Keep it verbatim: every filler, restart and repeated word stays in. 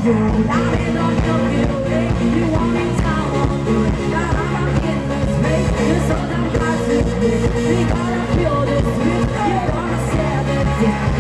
road. I'm in the Milky Way. You want me down on the way. Now I'm in the space. This all I'm got to do. We gotta feel this way. You're gonna set it down.